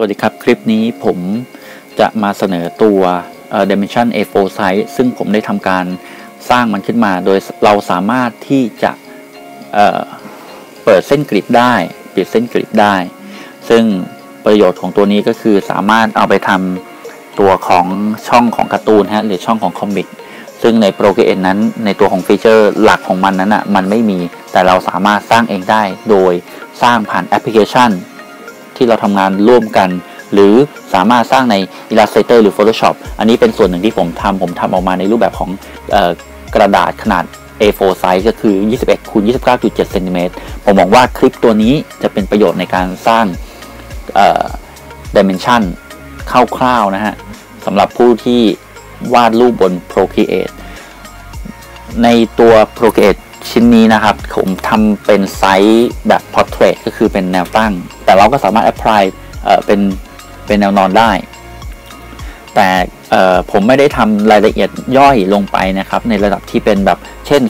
วัสดีครับคลิปนี้ผมจะมาเสนอตัว Dimension A4 Size ซึ่งผมได้ทำการสร้างมันขึ้นมาโดยเราสามารถที่จะเปิดเส้นกริดได้ปิดเส้นกริดได้ซึ่งประโยชน์ของตัวนี้ก็คือสามารถเอาไปทำตัวของช่องของการ์ตูนหรือช่องของคอมิกซึ่งใน Procreate นั้นในตัวของฟีเจอร์หลักของมันนั้นมันไม่มีแต่เราสามารถสร้างเองได้โดยสร้างผ่านแอปพลิเคชันที่เราทำงานร่วมกันหรือสามารถสร้างใน Illustrator หรือ Photoshop อันนี้เป็นส่วนหนึ่งที่ผมทำออกมาในรูปแบบของกระดาษขนาด A4 size ก็คือ 21x29.7 เซนติเมตรผมมองว่าคลิปตัวนี้จะเป็นประโยชน์ในการสร้างdimension คร่าวๆนะฮะสำหรับผู้ที่วาดรูปบน Procreate ในตัว Procreate ชิ้นนี้นะครับผมทำเป็นไซส์แบบ Portrait ก็คือเป็นแนวตั้งแต่เราก็สามารถ apply เป็นแนวนอนได้แต่ผมไม่ได้ทำรายละเอียดย่อยลงไปนะครับในระดับที่เป็นแบบเช่น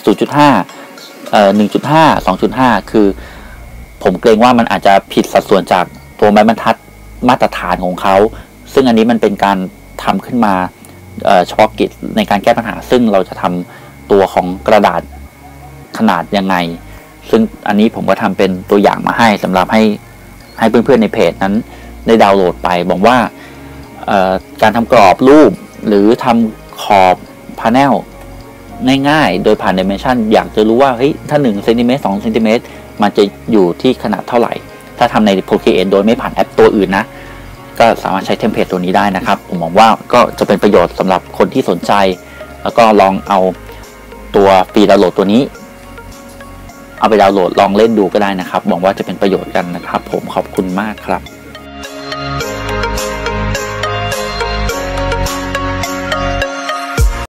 0.5 1.5 2.5 คือผมเกรงว่ามันอาจจะผิดสัดส่วนจากตัวไม้บรรทัดมาตรฐานของเขาซึ่งอันนี้มันเป็นการทำขึ้นมาเฉพาะกิจในการแก้ปัญหาซึ่งเราจะทำตัวของกระดาษขนาดยังไงซึ่งอันนี้ผมก็ทำเป็นตัวอย่างมาให้สำหรับให้เพื่อนๆในเพจนั้นได้ดาวน์โหลดไปบอกว่าการทำกรอบรูปหรือทำขอบพาเนลง่ายๆโดยผ่าน Dimension อยากจะรู้ว่าเฮ้ยถ้า1เซนติเมตร2เซนติเมตรมันจะอยู่ที่ขนาดเท่าไหร่ถ้าทำใน Procreate โดยไม่ผ่านแอปตัวอื่นนะก็สามารถใช้เทมเพลตตัวนี้ได้นะครับผมมองว่าก็จะเป็นประโยชน์สำหรับคนที่สนใจแล้วก็ลองเอาตัวฟรีดาวน์โหลดตัวนี้เอาไปดาวน์โหลดลองเล่นดูก็ได้นะครับหวังว่าจะเป็นประโยชน์กันนะครับผมขอบคุณมากครับ